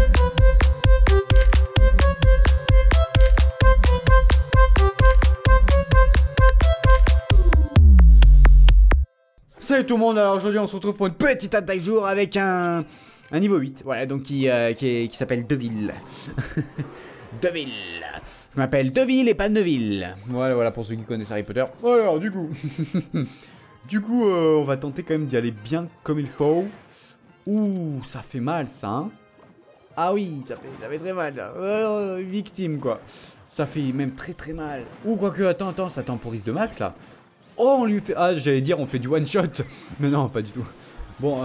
Salut tout le monde, alors aujourd'hui on se retrouve pour une petite attaque jour avec un niveau 8, voilà, donc qui s'appelle Deville. Deville. Je m'appelle Deville et pas Neville. Voilà pour ceux qui connaissent Harry Potter. Alors du coup, on va tenter quand même d'y aller bien comme il faut. Ouh, ça fait mal ça, hein. Ah oui, ça fait très mal ça. Victime quoi. Ça fait même très mal. Ouh, quoique, attends, ça temporise de max là. Oh, on lui fait... Ah, j'allais dire, on fait du one-shot. Mais non, pas du tout. Bon,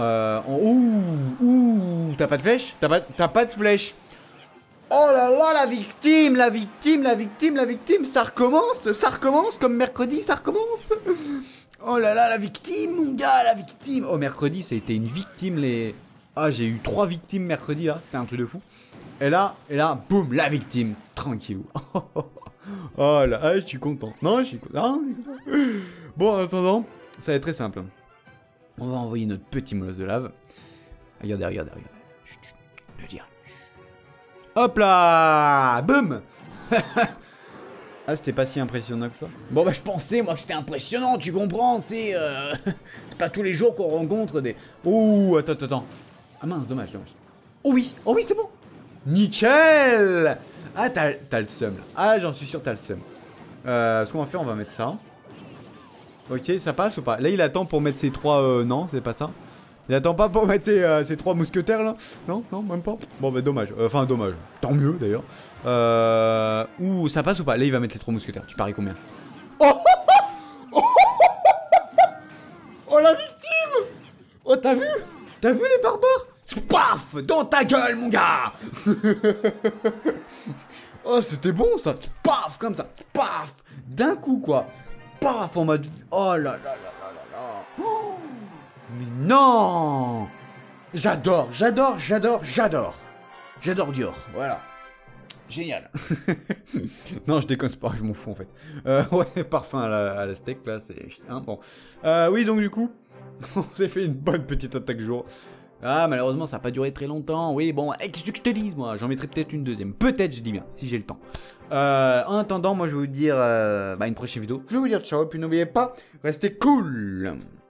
Ouh, t'as pas de flèche? T'as pas de flèche? Oh là là, la victime. Ça recommence, comme mercredi, ça recommence. Oh là là, la victime, mon gars, la victime. Oh, mercredi, ça a été une victime, les... Ah, j'ai eu 3 victimes mercredi, là. C'était un truc de fou. Et là, boum, la victime. Tranquillou. Oh là, ah, je suis content. Non, je suis content. Bon, en attendant, ça va être très simple. On va envoyer notre petit molosse de lave. Regardez. Chut, le dire. Hop là, boum. Ah, c'était pas si impressionnant que ça. Bon, bah, je pensais, moi, que c'était impressionnant, tu comprends, tu sais. C'est pas tous les jours qu'on rencontre des... Ouh, attends. Ah mince, dommage. Oh oui, c'est bon. Nickel. Ah, t'as le seum là. Ah, j'en suis sûr, t'as le seum. Ce qu'on va faire, on va mettre ça. Ok, ça passe ou pas? Là, il attend pour mettre ses 3... non, c'est pas ça. Il attend pas pour mettre ses 3 mousquetaires là. Non, même pas. Bon, bah dommage. Enfin, dommage. Tant mieux d'ailleurs. Ouh, ça passe ou pas? Là, il va mettre les 3 mousquetaires. Tu paries combien? Oh, la victime! Oh, t'as vu les barbares? Paf! Dans ta gueule, mon gars! Oh, c'était bon ça! Paf! Comme ça! Paf! D'un coup, quoi! Paf! En mode... Oh là là. Oh, mais non! J'adore Dior, voilà. Génial. Non, je déconne pas, je m'en fous en fait. Ouais, parfum à la steak, là, c'est... Hein, bon. Oui, donc du coup, on s'est fait une bonne petite attaque jour. Ah, malheureusement, ça n'a pas duré très longtemps. Oui, bon, qu'est-ce que je te dise, moi? J'en mettrai peut-être une deuxième. Peut-être, je dis bien, si j'ai le temps. En attendant, moi, je vais vous dire une prochaine vidéo. Je vais vous dire ciao, puis n'oubliez pas, restez cool.